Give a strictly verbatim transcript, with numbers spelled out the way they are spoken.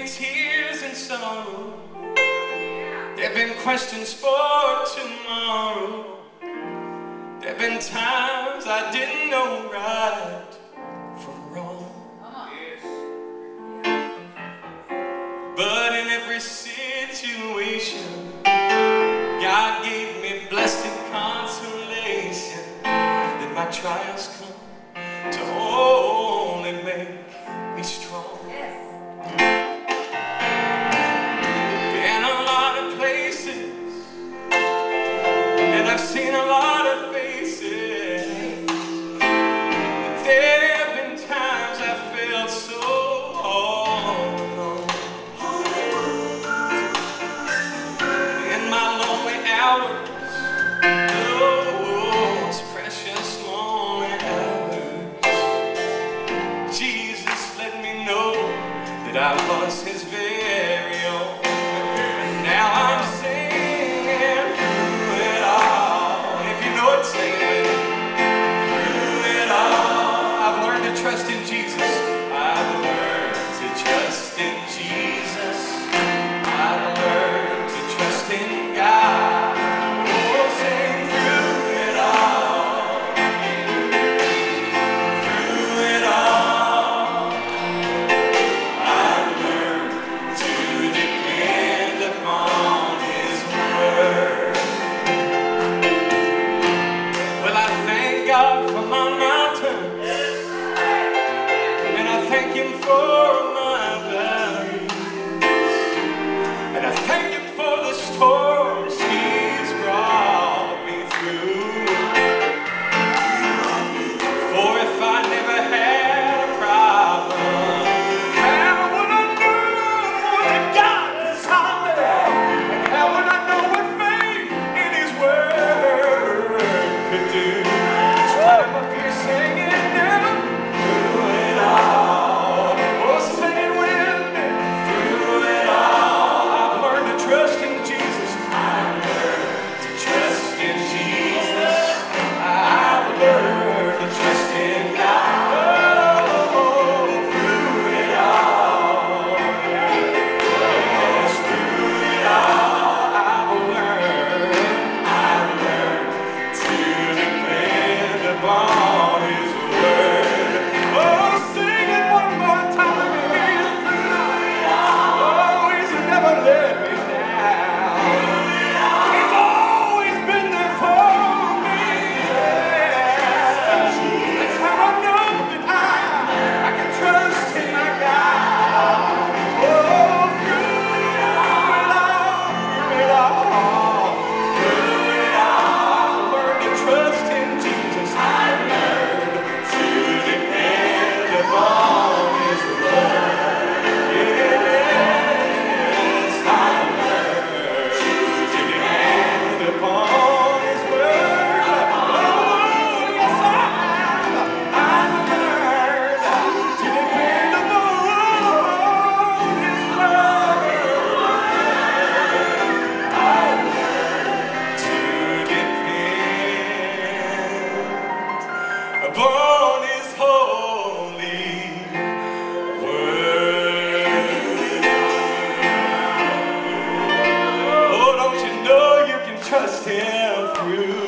been tears and sorrow. There've been questions for tomorrow. There've been times I didn't know right from wrong. But in every situation, God gave me blessed consolation that my trials come to only make me strong. Been a lot of places, and I've seen a lot of faces. There have been times I felt so all alone. In my lonely hours, those precious lonely hours, Jesus let me know that I was His very own. And now I'm singing through it all. If you know it, sing it with me. Through it all, I've learned to trust in Jesus. I've learned to trust in Jesus. I've learned to trust in God. Oh, sing through it all. Through it all, I've learned to depend upon His word. Well, I thank God for my mountains, and I thank Him for my valleys, and I thank Him for the storms He's brought me through. For if I never had a problem, how would I know that God is solid? And how would I know what faith in His word could do? That's why I'm up here singing now. Through it all, oh, sing it with me. Through it all, I've learned to trust in Jesus. I've learned to trust in Jesus. I've learned to trust in God. Oh, through it all, yes, through it all, I've learned, I've learned to depend upon His word. Oh, sing it one more time. Through it all, oh, He's never let me down. He's always been there for me. That's how I know that I, I can trust in my God. Oh, through it all, through it all, through it all, I've learned to trust in Jesus. I've learned to depend upon His word. Yes, I've learned to depend upon His word. Oh, yes, I have. I've learned to depend upon His word. I've learned to depend upon His holy word. Oh, don't you know you can trust Him through